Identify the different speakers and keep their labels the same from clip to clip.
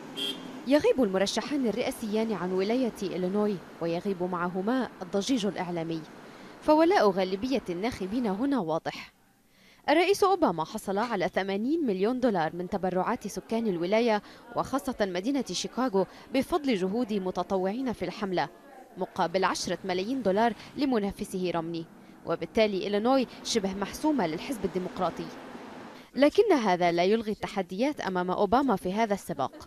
Speaker 1: يغيب المرشحان الرئاسيان عن ولاية إلينوي ويغيب معهما الضجيج الإعلامي، فولاء غالبية الناخبين هنا واضح. الرئيس أوباما حصل على 80 مليون دولار من تبرعات سكان الولاية وخاصة مدينة شيكاغو بفضل جهود متطوعين في الحملة، مقابل 10 ملايين دولار لمنافسه رومني، وبالتالي إلينوي شبه محسومة للحزب الديمقراطي. لكن هذا لا يلغي التحديات أمام أوباما في هذا السباق.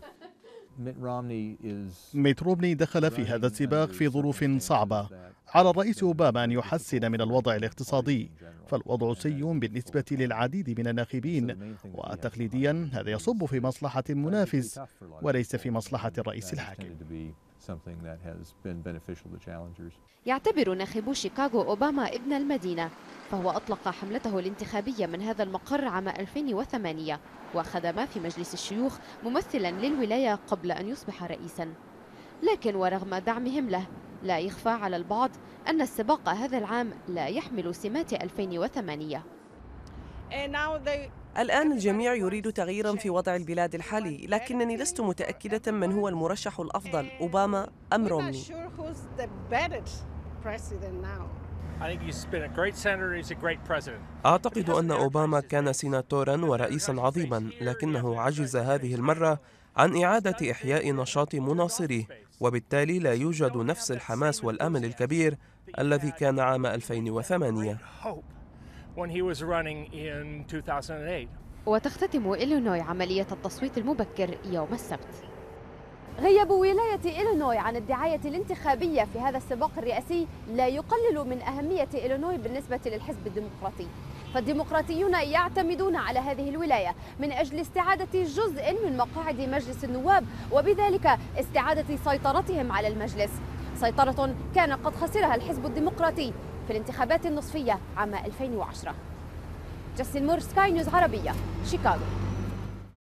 Speaker 2: ميت رومني دخل في هذا السباق في ظروف صعبة. على الرئيس أوباما أن يحسن من الوضع الاقتصادي، فالوضع سيء بالنسبة للعديد من الناخبين، وتقليديا هذا يصب في مصلحة المنافس وليس في مصلحة الرئيس الحاكم.
Speaker 1: يعتبر ناخبو شيكاغو أوباما ابن المدينة، فهو أطلق حملته الانتخابية من هذا المقر عام 2008 وخدم في مجلس الشيوخ ممثلا للولاية قبل أن يصبح رئيسا. لكن ورغم دعمهم له، لا يخفى على البعض أن السباق هذا العام لا يحمل سمات 2008.
Speaker 3: الآن الجميع يريد تغييرا في وضع البلاد الحالي، لكنني لست متأكدة من هو المرشح الأفضل، أوباما أم رومني.
Speaker 4: أعتقد أن أوباما كان سيناتورا ورئيسا عظيما، لكنه عجز هذه المرة عن إعادة إحياء نشاط مناصريه، وبالتالي لا يوجد نفس الحماس والأمل الكبير الذي كان عام 2008.
Speaker 1: وتختتم إلينوي عملية التصويت المبكر يوم السبت. غياب ولاية إلينوي عن الدعاية الانتخابية في هذا السباق الرئاسي لا يقلل من أهمية إلينوي بالنسبة للحزب الديمقراطي، فالديمقراطيون يعتمدون على هذه الولاية من أجل استعادة جزء من مقاعد مجلس النواب، وبذلك استعادة سيطرتهم على المجلس، سيطرة كان قد خسرها الحزب الديمقراطي في الانتخابات النصفية عام 2010. جاسين مور، سكاي نيوز عربية، شيكاغو.